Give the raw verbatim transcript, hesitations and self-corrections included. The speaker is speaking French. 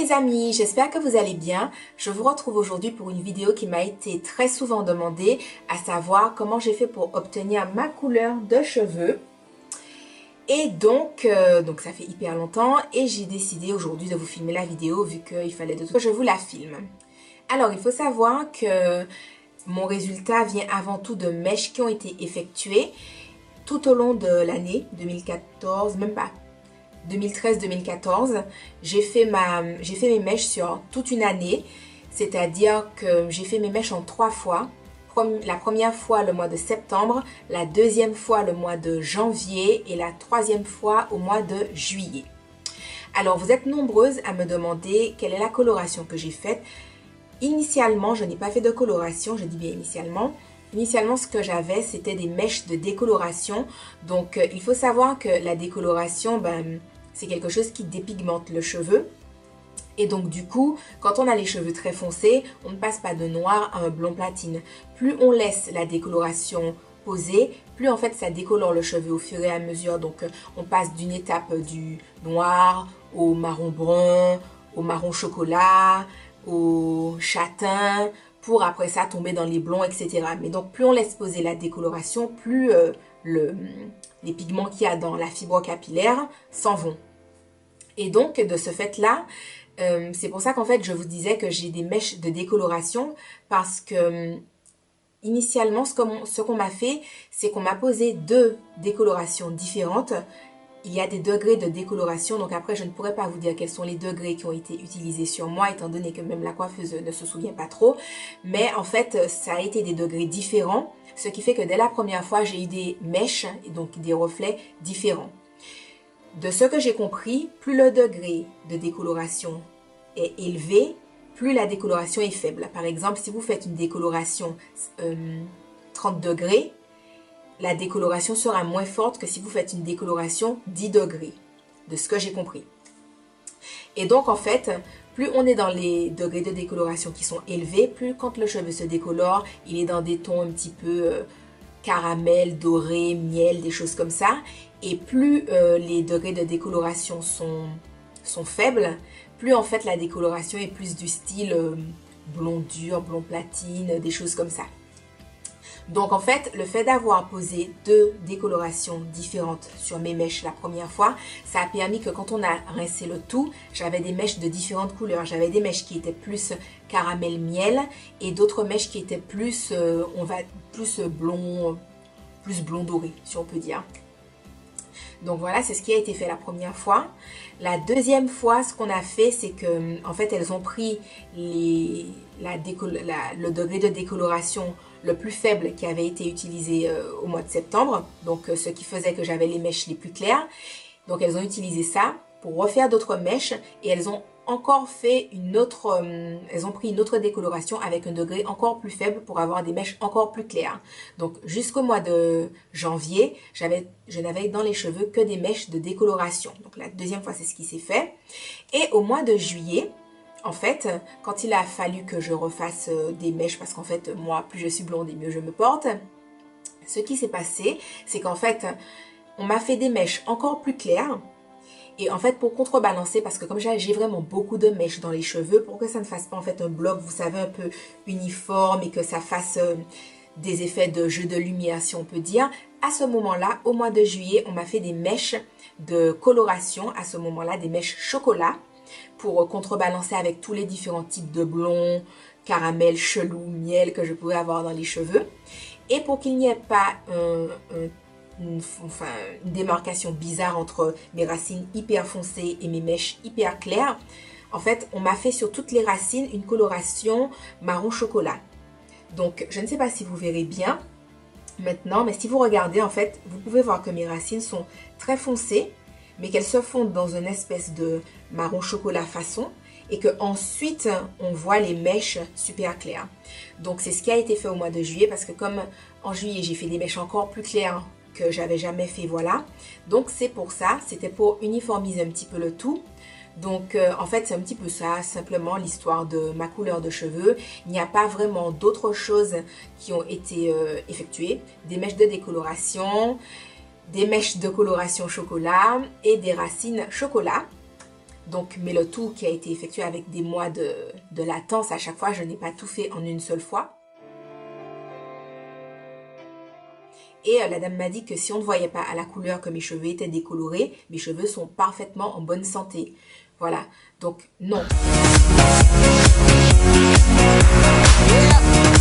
les amis, j'espère que vous allez bien. Je vous retrouve aujourd'hui pour une vidéo qui m'a été très souvent demandée, à savoir comment j'ai fait pour obtenir ma couleur de cheveux. Et donc, euh, donc ça fait hyper longtemps et j'ai décidé aujourd'hui de vous filmer la vidéo vu qu'il fallait de tout que je vous la filme. Alors, il faut savoir que mon résultat vient avant tout de mèches qui ont été effectuées tout au long de l'année deux mille quatorze, même pas. deux mille treize deux mille quatorze, j'ai fait, ma, j'ai fait mes mèches sur toute une année, c'est-à-dire que j'ai fait mes mèches en trois fois. La première fois le mois de septembre, la deuxième fois le mois de janvier et la troisième fois au mois de juillet. Alors vous êtes nombreuses à me demander quelle est la coloration que j'ai faite. Initialement, je n'ai pas fait de coloration, je dis bien initialement. Initialement, ce que j'avais, c'était des mèches de décoloration. Donc, euh, il faut savoir que la décoloration, ben, c'est quelque chose qui dépigmente le cheveu. Et donc, du coup, quand on a les cheveux très foncés, on ne passe pas de noir à un blond platine. Plus on laisse la décoloration poser, plus en fait, ça décolore le cheveu au fur et à mesure. Donc, euh, on passe d'une étape du noir au marron brun, au marron chocolat, au châtain, pour après ça tomber dans les blonds, et cetera. Mais donc plus on laisse poser la décoloration, plus euh, le, les pigments qu'il y a dans la fibre capillaire s'en vont. Et donc de ce fait-là, euh, c'est pour ça qu'en fait je vous disais que j'ai des mèches de décoloration parce que euh, initialement ce qu'on ce qu'on m'a fait, c'est qu'on m'a posé deux décolorations différentes. Il y a des degrés de décoloration, donc après je ne pourrais pas vous dire quels sont les degrés qui ont été utilisés sur moi, étant donné que même la coiffeuse ne se souvient pas trop. Mais en fait, ça a été des degrés différents, ce qui fait que dès la première fois, j'ai eu des mèches, et donc des reflets différents. De ce que j'ai compris, plus le degré de décoloration est élevé, plus la décoloration est faible. Par exemple, si vous faites une décoloration euh, trente degrés, la décoloration sera moins forte que si vous faites une décoloration dix degrés, de ce que j'ai compris. Et donc, en fait, plus on est dans les degrés de décoloration qui sont élevés, plus quand le cheveu se décolore, il est dans des tons un petit peu euh, caramel, doré, miel, des choses comme ça. Et plus euh, les degrés de décoloration sont, sont faibles, plus en fait la décoloration est plus du style euh, blond dur, blond platine, des choses comme ça. Donc en fait, le fait d'avoir posé deux décolorations différentes sur mes mèches la première fois, ça a permis que quand on a rincé le tout, j'avais des mèches de différentes couleurs. J'avais des mèches qui étaient plus caramel miel et d'autres mèches qui étaient plus, euh, on va, plus blond, plus blond doré, si on peut dire. Donc voilà, c'est ce qui a été fait la première fois. La deuxième fois, ce qu'on a fait, c'est que en fait, elles ont pris les, la la, le degré de décoloration le plus faible qui avait été utilisé euh, au mois de septembre. Donc, euh, ce qui faisait que j'avais les mèches les plus claires. Donc, elles ont utilisé ça pour refaire d'autres mèches et elles ont encore fait une autre, euh, elles ont pris une autre décoloration avec un degré encore plus faible pour avoir des mèches encore plus claires. Donc jusqu'au mois de janvier, j'avais, je n'avais dans les cheveux que des mèches de décoloration. Donc la deuxième fois, c'est ce qui s'est fait. Et au mois de juillet, en fait, quand il a fallu que je refasse des mèches, parce qu'en fait, moi, plus je suis blonde et mieux je me porte, ce qui s'est passé, c'est qu'en fait, on m'a fait des mèches encore plus claires. Et en fait, pour contrebalancer, parce que comme j'ai vraiment beaucoup de mèches dans les cheveux, pour que ça ne fasse pas en fait un bloc, vous savez, un peu uniforme et que ça fasse euh, des effets de jeu de lumière, si on peut dire, à ce moment-là, au mois de juillet, on m'a fait des mèches de coloration, à ce moment-là, des mèches chocolat, pour contrebalancer avec tous les différents types de blond, caramel, chelou, miel que je pouvais avoir dans les cheveux. Et pour qu'il n'y ait pas un, un Une, enfin, une démarcation bizarre entre mes racines hyper foncées et mes mèches hyper claires. En fait, on m'a fait sur toutes les racines une coloration marron chocolat. Donc, je ne sais pas si vous verrez bien maintenant, mais si vous regardez, en fait, vous pouvez voir que mes racines sont très foncées, mais qu'elles se fondent dans une espèce de marron chocolat façon et que ensuite on voit les mèches super claires. Donc, c'est ce qui a été fait au mois de juillet parce que comme en juillet, j'ai fait des mèches encore plus claires que j'avais jamais fait, voilà. Donc c'est pour ça, c'était pour uniformiser un petit peu le tout. Donc euh, en fait c'est un petit peu ça, simplement l'histoire de ma couleur de cheveux. Il n'y a pas vraiment d'autres choses qui ont été euh, effectuées. Des mèches de décoloration, des mèches de coloration chocolat et des racines chocolat. Donc, mais le tout qui a été effectué avec des mois de, de latence à chaque fois, je n'ai pas tout fait en une seule fois. Et euh, la dame m'a dit que si on ne voyait pas à la couleur que mes cheveux étaient décolorés, mes cheveux sont parfaitement en bonne santé. Voilà, donc non. Yeah.